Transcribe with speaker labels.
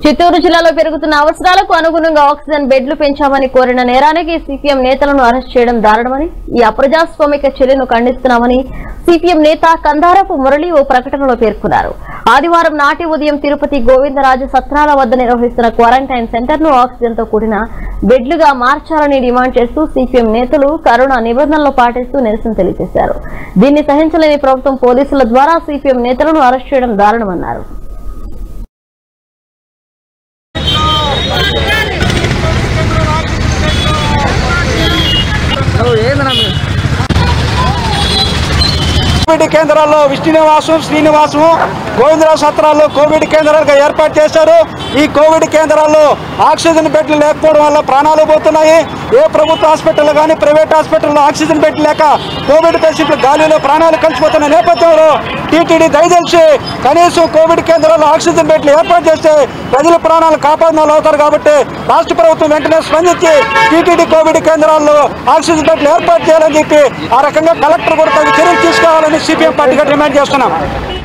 Speaker 1: చిత్తూరు జిల్లాలో పెరుగుతున్న అవసరాలకు అనుగుణంగా ఆక్సిజన్ బెడ్లు పెంచామని కోరిన నేరానికి సిపిఎం నేతలను అరెస్ట్ చేయడం దారుణమని, ఈ అప్రజాస్వామిక చర్యను ఖండిస్తున్నామని సిపిఎం నేత కందారపు మురళి ఓ ప్రకటనలో పేర్కొన్నారు. ఆదివారం నాటి ఉదయం తిరుపతి గోవిందరాజు సత్రాల వద్ద నిర్వహిస్తున్న క్వారంటైన్ సెంటర్ ను ఆక్సిజన్ తో కూడిన బెడ్లుగా మార్చాలని డిమాండ్ చేస్తూ సిపిఎం నేతలు కరోనా నిబంధనలు పాటిస్తూ నిరసన తెలియజేశారు. దీన్ని సహించలేని ప్రభుత్వం పోలీసుల ద్వారా సిపిఎం నేతలను అరెస్ట్ చేయడం దారుణమన్నారు.
Speaker 2: కోవిడ్ కేంద్రాల్లో విష్ణునివాసం శ్రీనివాసం గోవిందరావు సత్రాల్లో కోవిడ్ కేంద్రాలుగా ఏర్పాటు చేశారు. ఈ కోవిడ్ కేంద్రాల్లో ఆక్సిజన్ బెడ్లు లేకపోవడం వల్ల ప్రాణాలు పోతున్నాయి. ఏ ప్రభుత్వ హాస్పిటల్ కానీ ప్రైవేట్ హాస్పిటల్లో ఆక్సిజన్ బెడ్లు లేక కోవిడ్ పేషెంట్లు గాలిలో ప్రాణాలు కలిసిపోతున్న నేపథ్యంలో టీటీడీ దయచేసి కనీసం కోవిడ్ కేంద్రాల్లో ఆక్సిజన్ బెడ్లు ఏర్పాటు చేస్తే ప్రజల ప్రాణాలు కాపాడిన వాళ్ళు అవుతారు. కాబట్టి రాష్ట్ర ప్రభుత్వం వెంటనే స్పందించి టీటీడీ కోవిడ్ కేంద్రాల్లో ఆక్సిజన్ బెడ్లు ఏర్పాటు చేయాలని చెప్పి ఆ రకంగా కలెక్టర్ కూడా చర్యలు తీసుకోవాలని సిపిఎం పార్టీగా డిమాండ్ చేస్తున్నాం.